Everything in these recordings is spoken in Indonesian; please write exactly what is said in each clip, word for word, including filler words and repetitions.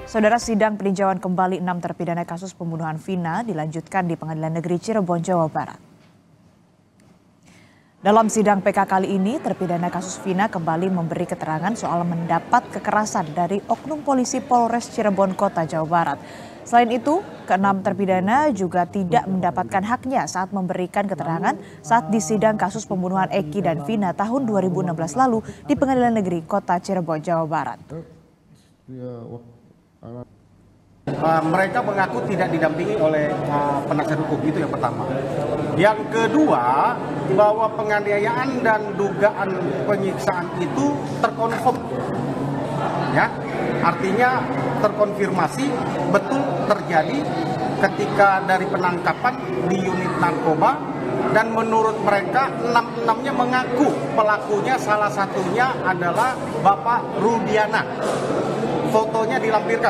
Saudara, sidang peninjauan kembali enam terpidana kasus pembunuhan Vina dilanjutkan di Pengadilan Negeri Cirebon, Jawa Barat. Dalam sidang P K kali ini, terpidana kasus Vina kembali memberi keterangan soal mendapat kekerasan dari oknum polisi Polres Cirebon Kota, Jawa Barat. Selain itu, keenam terpidana juga tidak mendapatkan haknya saat memberikan keterangan saat di sidang kasus pembunuhan Eki dan Vina tahun dua ribu enam belas lalu di Pengadilan Negeri Kota Cirebon, Jawa Barat. Uh, mereka mengaku tidak didampingi oleh uh, penasihat hukum, itu yang pertama. Yang kedua, bahwa penganiayaan dan dugaan penyiksaan itu terkonfirm, ya, artinya terkonfirmasi betul terjadi ketika dari penangkapan di unit narkoba, dan menurut mereka enam-enamnya mengaku pelakunya salah satunya adalah Bapak Rudiana. Fotonya dilampirkan.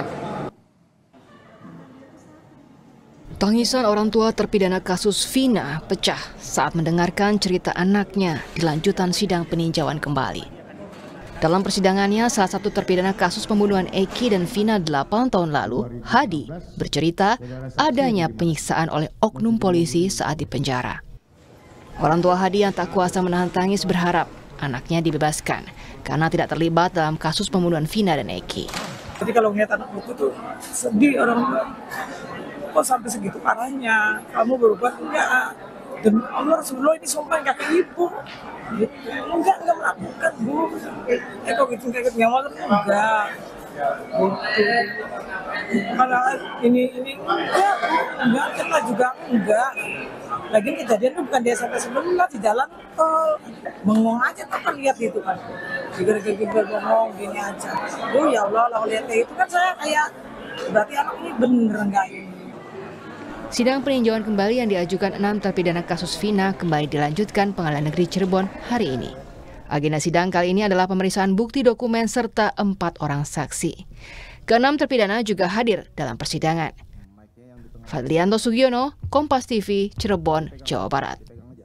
Tangisan orang tua terpidana kasus Vina pecah saat mendengarkan cerita anaknya di lanjutan sidang peninjauan kembali. Dalam persidangannya, salah satu terpidana kasus pembunuhan Eki dan Vina delapan tahun lalu, Hadi, bercerita adanya penyiksaan oleh oknum polisi saat di penjara. Orang tua Hadi yang tak kuasa menahan tangis berharap anaknya dibebaskan karena tidak terlibat dalam kasus pembunuhan Vina dan Eki. Jadi kalau ngeliat anak buku tuh sedih orang tua. Kok sampai segitu parahnya? Kamu berubah enggak? Dan Allah Rasulullah ini sumpah enggak ke ibu. Gitu. Enggak, enggak melakukan, Bu. Eh kok gitu kayak gitu nyawa enggak. Gitu. Kalau ini ini enggak, enggak kena juga enggak. Lagi kejadian itu bukan di S M P sebelah, di jalan tol. Bengong aja tuh kan lihat itu kan. Diger-ger bengong gini aja. Oh ya Allah, kalau lihat kayak itu kan saya kayak berarti anak ini bener enggak ini. Sidang peninjauan kembali yang diajukan enam terpidana kasus Vina kembali dilanjutkan Pengadilan Negeri Cirebon hari ini. Agenda sidang kali ini adalah pemeriksaan bukti dokumen serta empat orang saksi. Keenam terpidana juga hadir dalam persidangan. Fadlianto Sugiono, Kompas T V, Cirebon, Jawa Barat.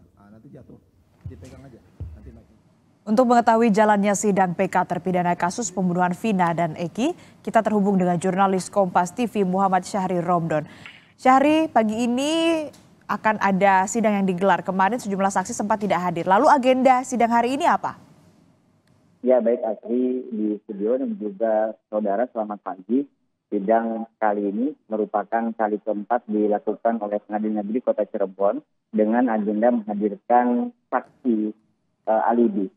Untuk mengetahui jalannya sidang P K terpidana kasus pembunuhan Vina dan Eki, kita terhubung dengan jurnalis Kompas T V Muhammad Syahri Romdon. Syahri, pagi ini akan ada sidang yang digelar. Kemarin sejumlah saksi sempat tidak hadir. Lalu agenda sidang hari ini apa? Ya, baik Asri di studio dan juga saudara, selamat pagi. Sidang kali ini merupakan kali keempat dilakukan oleh Pengadilan Negeri Kota Cirebon dengan agenda menghadirkan saksi uh, alibi.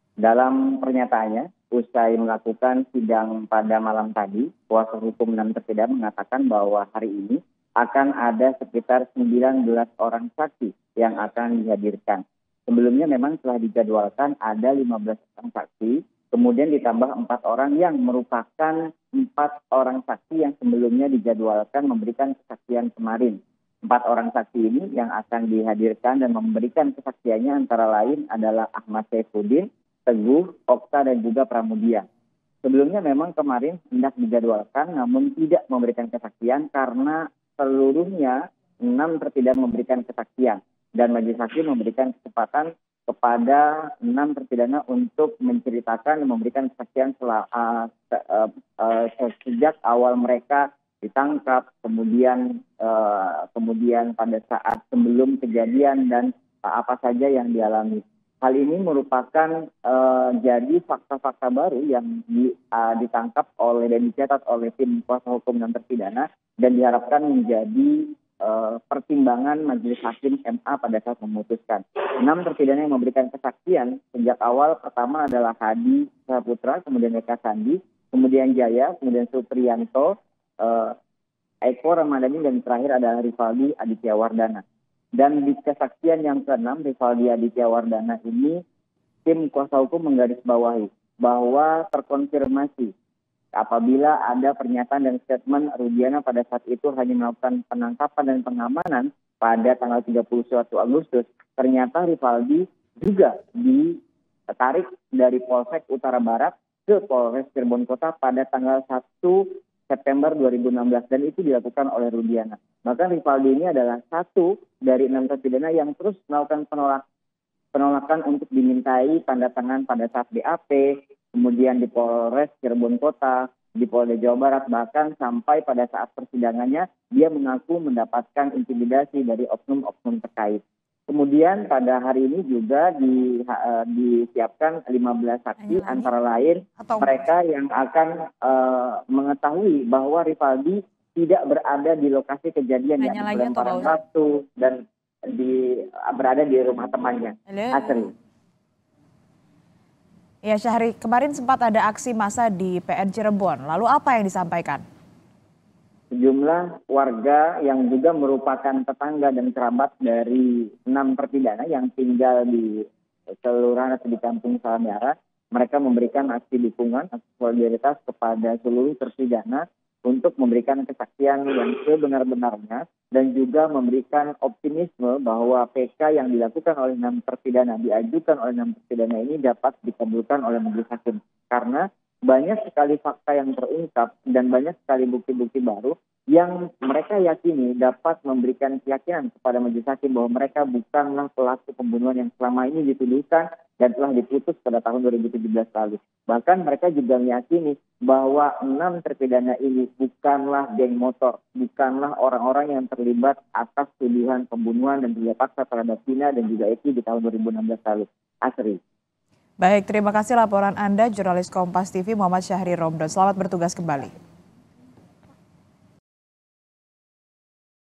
Dalam pernyataannya, usai melakukan sidang pada malam tadi, kuasa hukum enam terpidana mengatakan bahwa hari ini akan ada sekitar sembilan belas orang saksi yang akan dihadirkan. Sebelumnya memang telah dijadwalkan ada lima belas orang saksi, kemudian ditambah empat orang yang merupakan empat orang saksi yang sebelumnya dijadwalkan memberikan kesaksian kemarin. Empat orang saksi ini yang akan dihadirkan dan memberikan kesaksiannya antara lain adalah Ahmad Saifuddin, Teguh, Okta, dan juga Pramudia. Sebelumnya memang kemarin hendak dijadwalkan namun tidak memberikan kesaksian karena seluruhnya enam terpidana memberikan kesaksian dan majelis hakim memberikan kesempatan kepada enam terpidana untuk menceritakan dan memberikan kesaksian setelah, uh, uh, uh, sejak awal mereka ditangkap, kemudian uh, kemudian pada saat sebelum kejadian dan uh, apa saja yang dialami. Hal ini merupakan uh, jadi fakta-fakta baru yang di, uh, ditangkap oleh dan dicatat oleh tim kuasa hukum dan terpidana dan diharapkan menjadi uh, pertimbangan majelis hakim M A pada saat memutuskan. Enam terpidana yang memberikan kesaksian sejak awal pertama adalah Hadi Saputra, kemudian Eka Sandi, kemudian Jaya, kemudian Supriyanto, uh, Eko Ramadhani, dan terakhir adalah Rivaldi Aditya Wardana. Dan di kesaksian yang keenam, Rivaldi Aditya Wardana ini, tim kuasa hukum menggarisbawahi bahwa terkonfirmasi apabila ada pernyataan dan statement Rudiana pada saat itu hanya melakukan penangkapan dan pengamanan pada tanggal tiga puluh satu Agustus, ternyata Rivaldi juga ditarik dari Polsek Utara Barat ke Polres Cirebon Kota pada tanggal satu September dua ribu enam belas dan itu dilakukan oleh Rudiana. Maka Rivaldi ini adalah satu dari enam terpidana yang terus melakukan penolak, penolakan untuk dimintai tanda tangan pada saat B A P, kemudian di Polres Cirebon Kota, di Polda Jawa Barat. Bahkan sampai pada saat persidangannya dia mengaku mendapatkan intimidasi dari oknum-oknum terkait. Kemudian pada hari ini juga di, uh, disiapkan lima belas saksi, antara lain Atau... mereka yang akan uh, mengetahui bahwa Rivaldi tidak berada di lokasi kejadian yang pelemparan batu dan di berada di rumah temannya. Asri. Ya Syahri, kemarin sempat ada aksi massa di P N Cirebon. Lalu apa yang disampaikan? Sejumlah warga yang juga merupakan tetangga dan kerabat dari enam terpidana yang tinggal di kelurahan atau di Kampung Salamiara, mereka memberikan aksi dukungan, aksi solidaritas kepada seluruh terpidana untuk memberikan kesaksian yang sebenar-benarnya dan juga memberikan optimisme bahwa P K yang dilakukan oleh enam terpidana, diajukan oleh enam terpidana ini dapat dikabulkan oleh majelis hakim. Karena banyak sekali fakta yang terungkap dan banyak sekali bukti-bukti baru yang mereka yakini dapat memberikan keyakinan kepada majelis hakim bahwa mereka bukanlah pelaku pembunuhan yang selama ini dituduhkan dan telah diputus pada tahun dua ribu tujuh belas lalu. Bahkan mereka juga meyakini bahwa enam terpidana ini bukanlah geng motor, bukanlah orang-orang yang terlibat atas tuduhan pembunuhan dan juga paksa terhadap Vina dan juga Eki di tahun dua ribu enam belas lalu. Asri. Baik, terima kasih laporan Anda, jurnalis Kompas T V Muhammad Syahri Romdon. Selamat bertugas kembali.